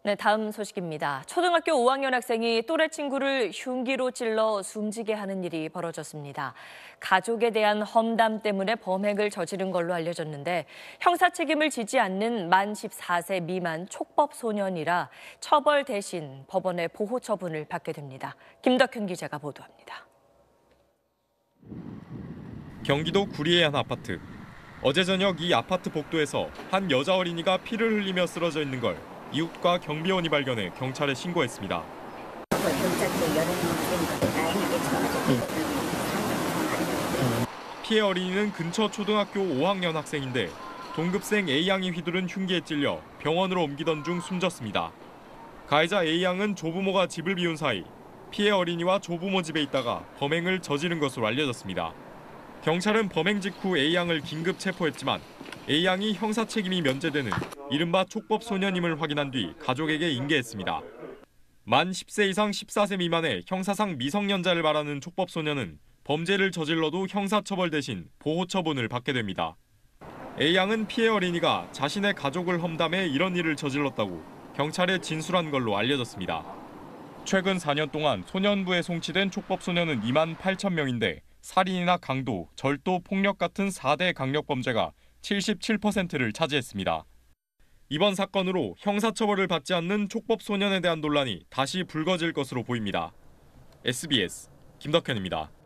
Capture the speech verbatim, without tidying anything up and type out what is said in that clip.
네, 다음 소식입니다. 초등학교 오 학년 학생이 또래 친구를 흉기로 찔러 숨지게 하는 일이 벌어졌습니다. 가족에 대한 험담 때문에 범행을 저지른 걸로 알려졌는데 형사 책임을 지지 않는 만 열네 세 미만 촉법 소년이라 처벌 대신 법원의 보호 처분을 받게 됩니다. 김덕현 기자가 보도합니다. 경기도 구리의 한 아파트. 어제 저녁 이 아파트 복도에서 한 여자 어린이가 피를 흘리며 쓰러져 있는 걸 이웃과 경비원이 발견해 경찰에 신고했습니다. 피해 어린이는 근처 초등학교 오 학년 학생인데 동급생 A양이 휘두른 흉기에 찔려 병원으로 옮기던 중 숨졌습니다. 가해자 A양은 조부모가 집을 비운 사이 피해 어린이와 조부모 집에 있다가 범행을 저지른 것으로 알려졌습니다. 경찰은 범행 직후 A양을 긴급 체포했지만 A양이 형사 책임이 면제되는 이른바 촉법 소년임을 확인한 뒤 가족에게 인계했습니다. 만 십 세 이상 십사 세 미만의 형사상 미성년자를 말하는 촉법 소년은 범죄를 저질러도 형사처벌 대신 보호 처분을 받게 됩니다. A양은 피해 어린이가 자신의 가족을 험담해 이런 일을 저질렀다고 경찰에 진술한 걸로 알려졌습니다. 최근 사 년 동안 소년부에 송치된 촉법 소년은 이만 팔천 명인데 살인이나 강도, 절도, 폭력 같은 사 대 강력범죄가 칠십칠 퍼센트를 차지했습니다. 이번 사건으로 형사처벌을 받지 않는 촉법 소년에 대한 논란이 다시 불거질 것으로 보입니다. 에스비에스 김덕현입니다.